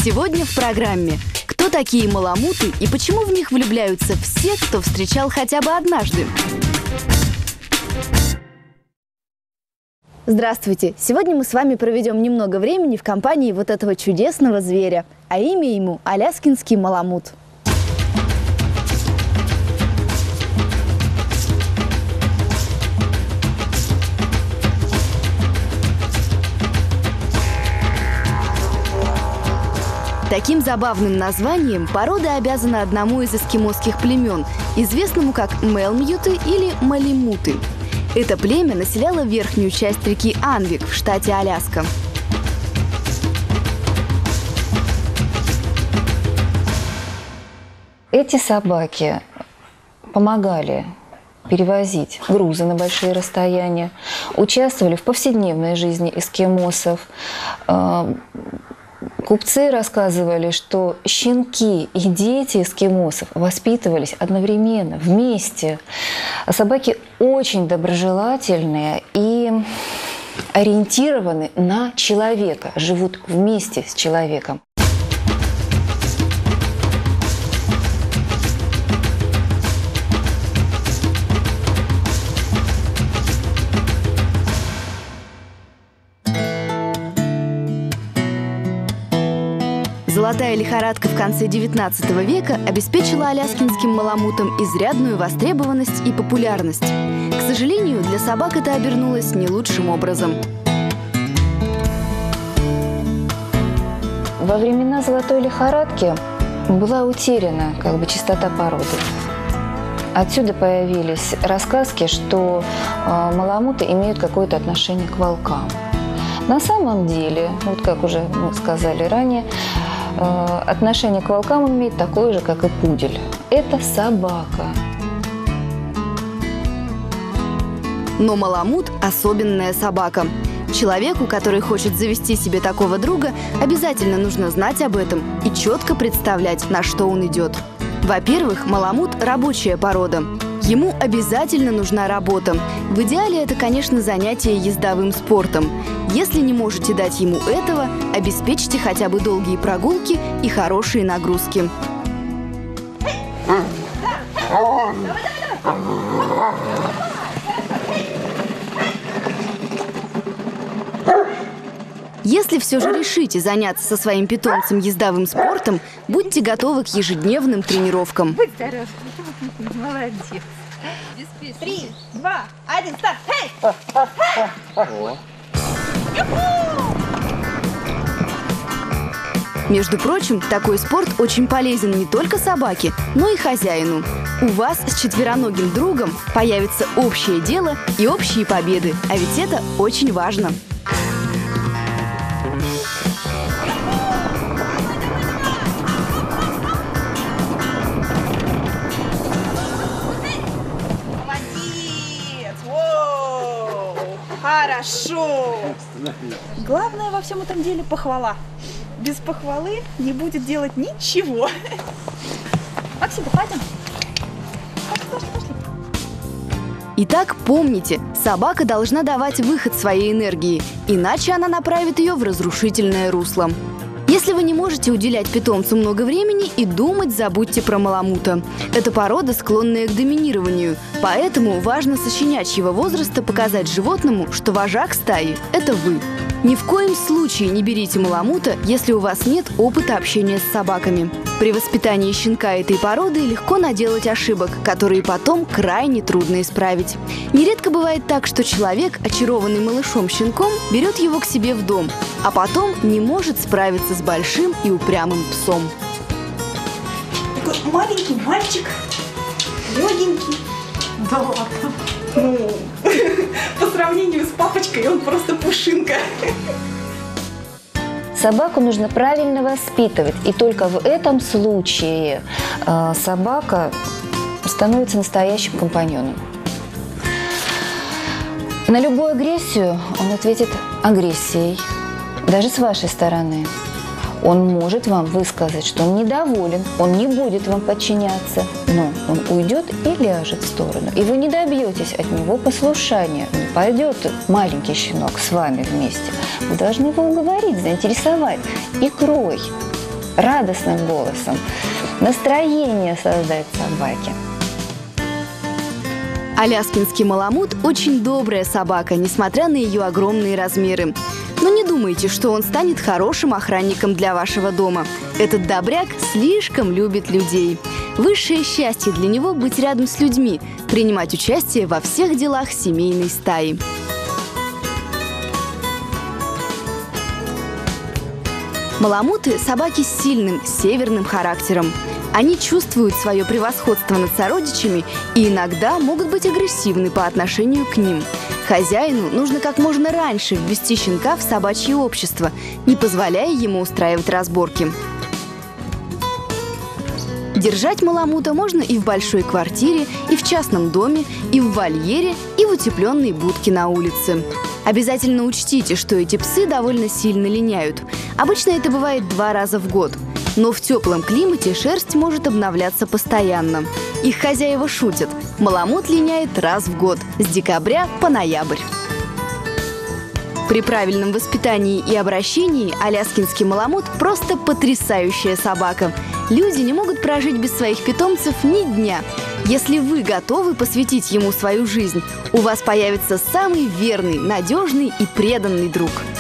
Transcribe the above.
Сегодня в программе «Кто такие маламуты и почему в них влюбляются все, кто встречал хотя бы однажды?» Здравствуйте! Сегодня мы с вами проведем немного времени в компании вот этого чудесного зверя, а имя ему – аляскинский маламут. Таким забавным названием порода обязана одному из эскимосских племен, известному как мэлмьюты или малимуты. Это племя населяло верхнюю часть реки Анвик в штате Аляска. Эти собаки помогали перевозить грузы на большие расстояния, участвовали в повседневной жизни эскимосов. Купцы рассказывали, что щенки и дети эскимосов воспитывались одновременно, вместе. Собаки очень доброжелательные и ориентированы на человека, живут вместе с человеком. Золотая лихорадка в конце XIX века обеспечила аляскинским маламутам изрядную востребованность и популярность. К сожалению, для собак это обернулось не лучшим образом. Во времена золотой лихорадки была утеряна чистота породы. Отсюда появились рассказки, что маламуты имеют какое-то отношение к волкам. На самом деле, вот как уже мы сказали ранее, отношение к волкам он имеет такое же, как и пудель. Это собака. Но маламут – особенная собака. Человеку, который хочет завести себе такого друга, обязательно нужно знать об этом и четко представлять, на что он идет. Во-первых, маламут – рабочая порода. Ему обязательно нужна работа. В идеале это, конечно, занятие ездовым спортом. Если не можете дать ему этого, обеспечьте хотя бы долгие прогулки и хорошие нагрузки. Если все же решите заняться со своим питомцем ездовым спортом, будьте готовы к ежедневным тренировкам. Будь здоров. Молодец. 3, 2, 1, старт! Между прочим, такой спорт очень полезен не только собаке, но и хозяину. У вас с четвероногим другом появится общее дело и общие победы, а ведь это очень важно. Хорошо! Главное во всем этом деле похвала. Без похвалы не будет делать ничего. Максим, пойдем. Пошли. Итак, помните, собака должна давать выход своей энергии, иначе она направит ее в разрушительное русло. Если вы не можете уделять питомцу много времени, и думать забудьте про маламута. Это порода, склонная к доминированию, поэтому важно со щенячьего возраста показать животному, что вожак стаи – это вы. Ни в коем случае не берите маламута, если у вас нет опыта общения с собаками. При воспитании щенка этой породы легко наделать ошибок, которые потом крайне трудно исправить. Нередко бывает так, что человек, очарованный малышом-щенком, берет его к себе в дом, а потом не может справиться с большим и упрямым псом. Такой маленький мальчик, легенький. Да ладно. Ну, по сравнению с папочкой он просто пушинка. Собаку нужно правильно воспитывать, и только в этом случае собака становится настоящим компаньоном. На любую агрессию он ответит агрессией, даже с вашей стороны. Он может вам высказать, что он недоволен, он не будет вам подчиняться, но он уйдет и ляжет в сторону. И вы не добьетесь от него послушания. Не пойдет маленький щенок с вами вместе. Вы должны его уговорить, заинтересовать икрой. радостным голосом, настроение создать собаке. Аляскинский маламут – очень добрая собака, несмотря на ее огромные размеры. Но не думайте, что он станет хорошим охранником для вашего дома. Этот добряк слишком любит людей. Высшее счастье для него – быть рядом с людьми, принимать участие во всех делах семейной стаи. Маламуты – собаки с сильным северным характером. Они чувствуют свое превосходство над сородичами и иногда могут быть агрессивны по отношению к ним. Хозяину нужно как можно раньше ввести щенка в собачье общество, не позволяя ему устраивать разборки. Держать маламута можно и в большой квартире, и в частном доме, и в вольере, и в утепленной будке на улице. Обязательно учтите, что эти псы довольно сильно линяют. Обычно это бывает 2 раза в год. Но в теплом климате шерсть может обновляться постоянно. Их хозяева шутят: маламут линяет раз в год, с декабря по ноябрь. При правильном воспитании и обращении аляскинский маламут просто потрясающая собака. Люди не могут прожить без своих питомцев ни дня. Если вы готовы посвятить ему свою жизнь, у вас появится самый верный, надежный и преданный друг.